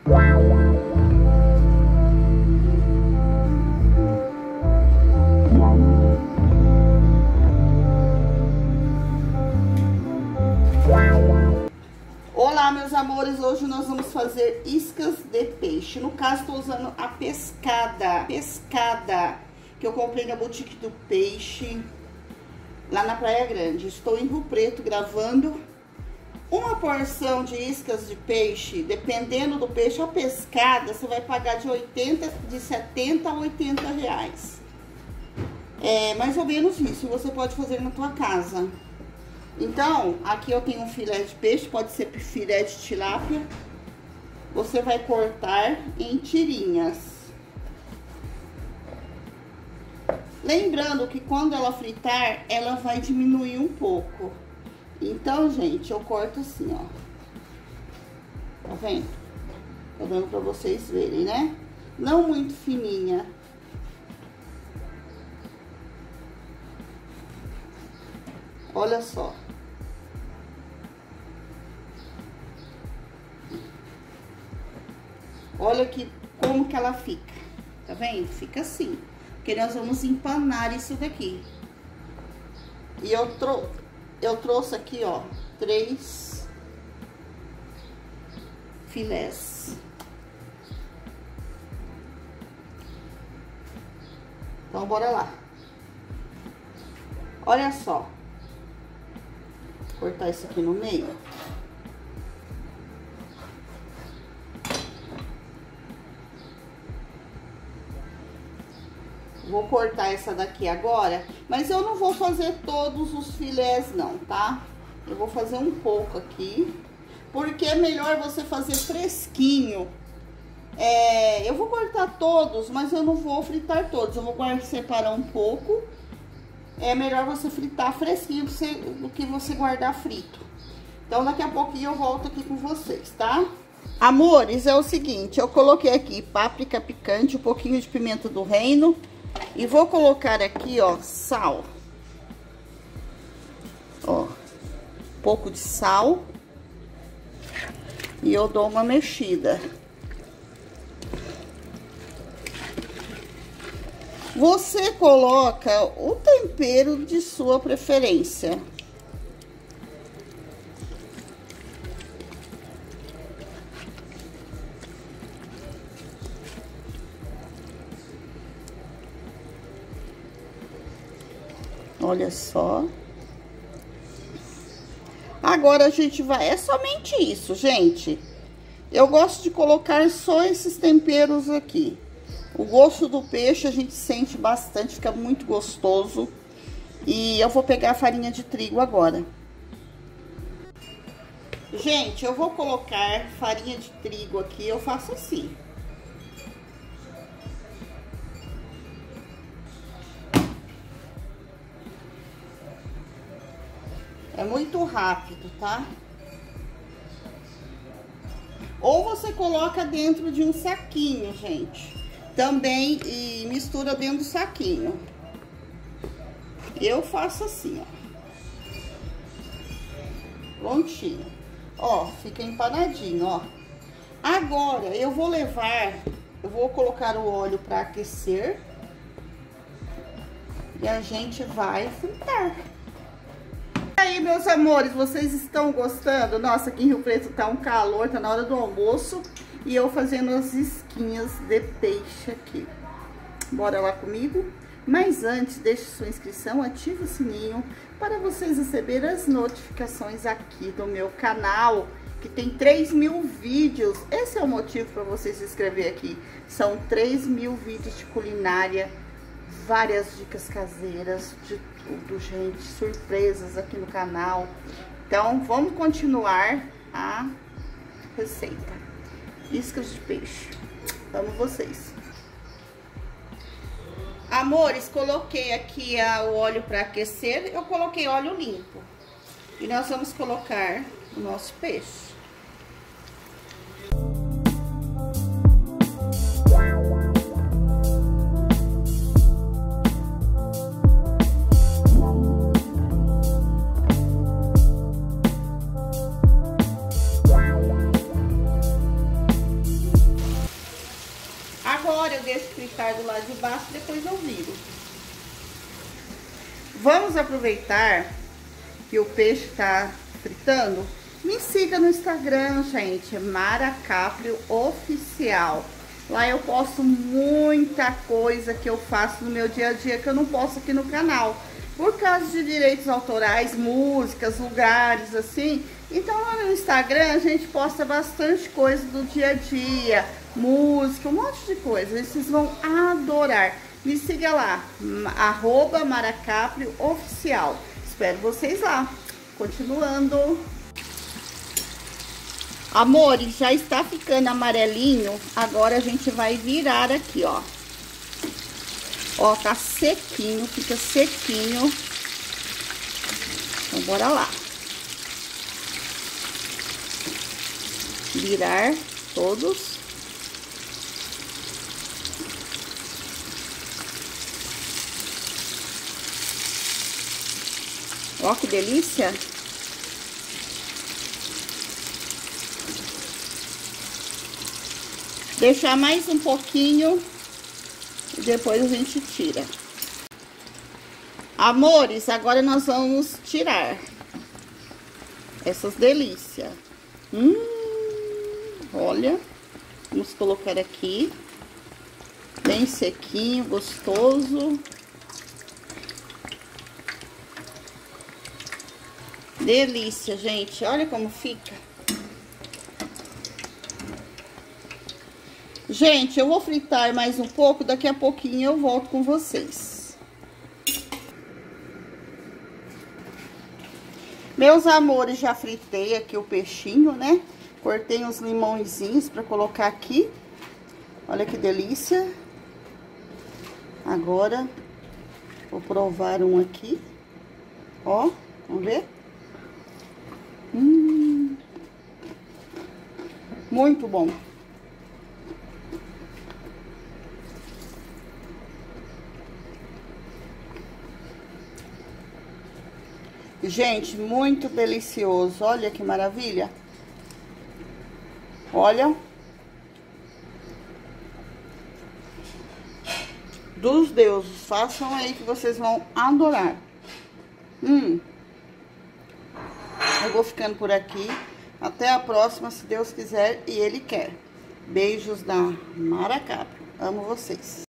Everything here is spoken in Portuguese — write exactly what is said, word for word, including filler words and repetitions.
Olá, meus amores, hoje nós vamos fazer iscas de peixe. No caso, estou usando a pescada, pescada, que eu comprei na Boutique do Peixe, lá na Praia Grande. Estou em Rio Preto gravando. Uma porção de iscas de peixe, dependendo do peixe, a pescada, você vai pagar de oitenta, de setenta a oitenta reais. É mais ou menos isso, você pode fazer na tua casa. Então, aqui eu tenho um filé de peixe, pode ser filé de tilápia. Você vai cortar em tirinhas. Lembrando que quando ela fritar, ela vai diminuir um pouco. Então, gente, eu corto assim, ó. Tá vendo? Tá dando pra vocês verem, né? Não muito fininha. Olha só. Olha que, como que ela fica. Tá vendo? Fica assim. Porque nós vamos empanar isso daqui. E eu, trou eu trouxe aqui, ó, três filés. Então, bora lá. Olha só. Vou cortar isso aqui no meio. Vou cortar essa daqui agora, mas eu não vou fazer todos os filés não, tá? Eu vou fazer um pouco aqui, porque é melhor você fazer fresquinho. É, eu vou cortar todos, mas eu não vou fritar todos, eu vou guardar, separar um pouco. É melhor você fritar fresquinho do que você guardar frito. Então, daqui a pouquinho eu volto aqui com vocês, tá? Amores, é o seguinte, eu coloquei aqui páprica picante, um pouquinho de pimenta do reino. E vou colocar aqui, ó, sal. Ó, um pouco de sal. E eu dou uma mexida. Você coloca o tempero de sua preferência. Olha só. Agora a gente vai... É somente isso, gente. Eu gosto de colocar só esses temperos aqui. O gosto do peixe a gente sente bastante, fica muito gostoso. E eu vou pegar a farinha de trigo agora. Gente, eu vou colocar farinha de trigo aqui, eu faço assim. É muito rápido, tá? Ou você coloca dentro de um saquinho, gente. Também, e mistura dentro do saquinho. Eu faço assim, ó. Prontinho. Ó, fica empanadinho, ó. Agora, eu vou levar... Eu vou colocar o óleo para aquecer. E a gente vai fritar. E aí, meus amores, vocês estão gostando? Nossa, aqui em Rio Preto tá um calor, tá na hora do almoço. E eu fazendo as isquinhas de peixe aqui. Bora lá comigo? Mas antes, deixe sua inscrição, ative o sininho para vocês receberem as notificações aqui do meu canal, que tem três mil vídeos. Esse é o motivo para você se inscrever aqui. São três mil vídeos de culinária, várias dicas caseiras, de tudo, gente, surpresas aqui no canal. Então, vamos continuar a receita. Iscas de peixe. Amo vocês. Amores, coloquei aqui a, o óleo para aquecer. Eu coloquei óleo limpo. E nós vamos colocar o nosso peixe. Agora eu deixo fritar do lado de baixo e depois eu viro. Vamos aproveitar que o peixe tá fritando. Me siga no Instagram, gente, Mara Caplio Oficial. Lá eu posto muita coisa que eu faço no meu dia a dia que eu não posto aqui no canal. Por causa de direitos autorais, músicas, lugares, assim. Então lá no Instagram a gente posta bastante coisa do dia a dia, música, um monte de coisa. Vocês vão adorar. Me siga lá, arroba Mara Caplio Oficial. Espero vocês lá. Continuando. Amores, já está ficando amarelinho. Agora a gente vai virar aqui, ó. Ó, tá sequinho, fica sequinho. Então, bora lá. Virar todos. Ó, que delícia. Deixar mais um pouquinho e depois a gente tira. Amores, agora nós vamos tirar essas delícias. Hum, olha, vamos colocar aqui, bem sequinho, gostoso. Delícia, gente, olha como fica. Gente, eu vou fritar mais um pouco, daqui a pouquinho eu volto com vocês. Meus amores, já fritei aqui o peixinho, né? Cortei uns limõezinhos pra colocar aqui. Olha que delícia. Agora, vou provar um aqui. Ó, vamos ver? Hum, muito bom. Gente, muito delicioso. Olha que maravilha. Olha. Dos deuses. Façam aí que vocês vão adorar. Hum. Eu vou ficando por aqui. Até a próxima, se Deus quiser e Ele quer. Beijos da Mara Caplio. Amo vocês.